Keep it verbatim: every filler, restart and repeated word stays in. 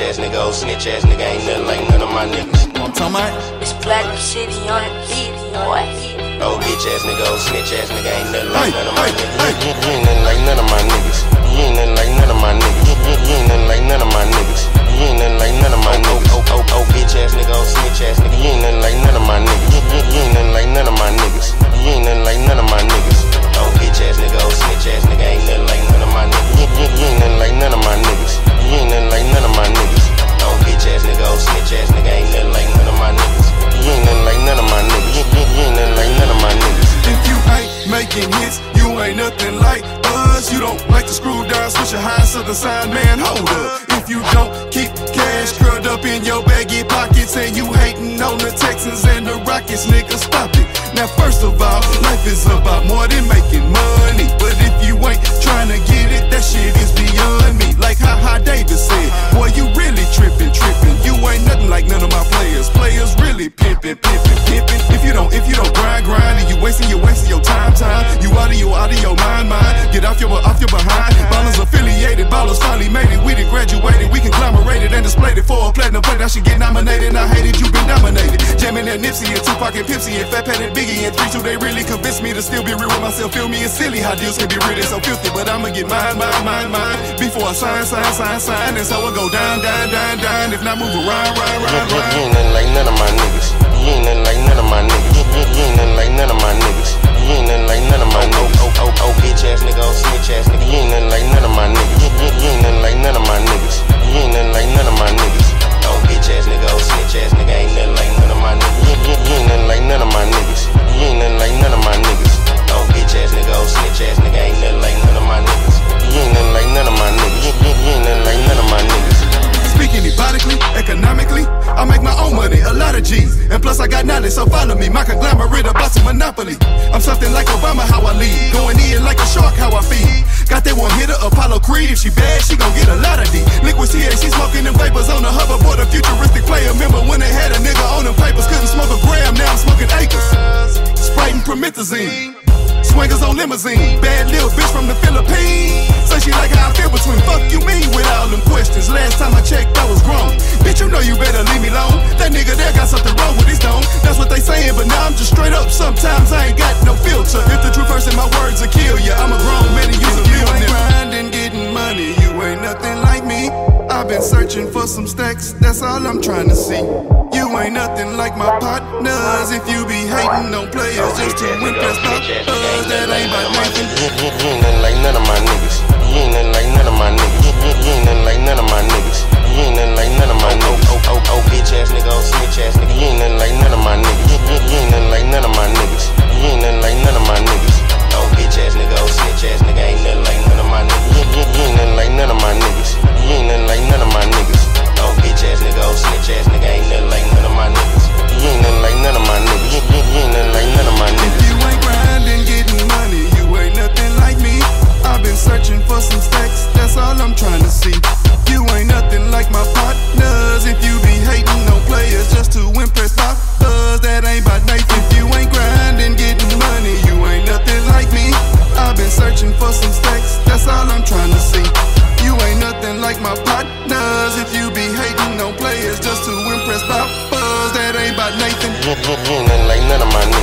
bitch ass nigga, old snitch ass nigga, ain't nothing like none of my niggas. I'm talking about? It's Platinum City on the beat, boy. Old bitch ass nigga, old snitch ass nigga, ain't nothing like Hey, none of my hey, niggas. hey. You ain't nothing like none of my niggas. You ain't nothing like none of my niggas. You ain't nothing like none of my niggas. You ain't nothing like none of my niggas. Oh, oh, oh, bitch ass nigga, old snitch ass nigga, you ain't nothing like none of my niggas. You ain't nothing like none of my niggas. You ain't nothing like none of my niggas. Old bitch ass nigga, old snitch ass nigga, ain't nothing like none of my niggas. You ain't nothing like none of my niggas. You ain't nothing like none of my niggas. Old bitch ass nigga, old snitch ass nigga, ain't nothing like none of my niggas. You ain't nothing like none of my niggas. You ain't nothing like none of my niggas. If you ain't making hits, you ain't nothing like us. You don't like to screw down, switch your high southern sign, man, hold up. If you don't keep cash curled up in your baggy pockets and you hating on the Texans and the Rockets, nigga, stop it. Now first of all, life is about more than making money. But if you ain't trying to get it, that shit is beyond me. Like Ha Ha Davis said, boy, you really tripping, tripping. You ain't nothing like none of my players. Players really pimping, pimping, pimping. If you don't, if you don't grind, grind, and you wasting, you wasting your time, time. You out of your, out of your mind, mind. Get off your, off your behind. Ballers affiliated, ballers finally made it. We done graduated, we conglomerated and displayed it for a platinum plate. I should get nominated. I hate it, you been dominated. Jamming that Nipsey and Tupac and Pipsy and Fat Pat and Biggie and three two. They really convinced me to still be real with myself. Feel me, it's silly how deals can be really so filthy, but I'ma get mine, mine, mine, mine before I sign, sign, sign, sign. And so I go down, down, down, down. If not, move around, round, round, round. You ain't nothing like none of my niggas. You ain't nothing like none of my niggas. You ain't nothing like none of my niggas. You ain't nothing like none of my niggas. Oh, oh, oh, bitch ass nigga, oh, snitch ass nigga. You ain't nothing like none of my niggas. You ain't nothing like none of my niggas. You ain't nothing like none of my niggas. Oh, bitch ass nigga, oh, snitch ass nigga, ain't nothing like none of my niggas. You ain't nothing like none of my niggas. You ain't nothing like none of my niggas. Oh, bitch ass nigga, oh, snitch ass nigga, ain't nothing like none of my niggas. You ain't nothing like none of my niggas. You ain't nothing like none of my niggas. Speaking economically, economically, I make my own money, a lot of G's. And plus I got knowledge, so follow me. My conglomerate about to monopoly. I'm something like Obama, how I lead. Going in like a shark, how I feed. Got that one hitter, Apollo Creed. If she bad, she gon' get a lot of D. Liquid T A, she smoking them vapors on the hoverboard. A futuristic player. Remember when they had a nigga on them papers? Couldn't smoke a gram, now I'm smoking acres. Sprite and promethazine. Swingers on limousine. Bad little bitch from the Philippines. Say she like how I feel between. Fuck you mean with all them questions. Last time I checked, I was grown. Bitch, you know you better leave me alone. That nigga there got something wrong with his dome. That's what they saying, but now I'm just straight up. Sometimes I ain't got no filter. If the truth hurts in my words will kill ya. I'm a grown man and you's a real nigga. You ain't grinding, getting money. You ain't nothing like me. I've been searching for some stacks. That's all I'm trying to see. You ain't nothing like my partners. If you be hating on players just to win past partners, that ain't about nothing. You ain't nothing like none of my niggas. You ain't nothing like none of my niggas. You ain't nothing like none of my niggas. You ain't nothing like none of my niggas. Oh, oh, oh, bitch ass nigga, oh, snitch ass nigga. You ain't nothing like none of my niggas. You ain't nothing like none of my niggas. You ain't nothing like none of my niggas. Oh, bitch ass nigga, oh, snitch ass nigga, ain't nothing like none of my niggas. You ain't nothing like none of my niggas. You ain't nothing like none of my niggas. Oh, bitch ass nigga, oh, snitch ass nigga, ain't nothing like none of my niggas. You ain't nothing like none of my niggas. You ain't nothing like none of my niggas. If you ain't grinding, getting money, you ain't nothing like me. I've been searching for some stacks, that's all I'm trying to see. You ain't nothing like my partners. If you be hating on players just to impress poppers, that ain't about nothing. If you ain't grinding, getting money, you ain't nothing like me. I've been searching for some stacks, that's all I'm trying to see. You ain't nothing like my partners. If you be hating on players just to impress poppers, that ain't about nothing. You ain't nothing like none of my niggas.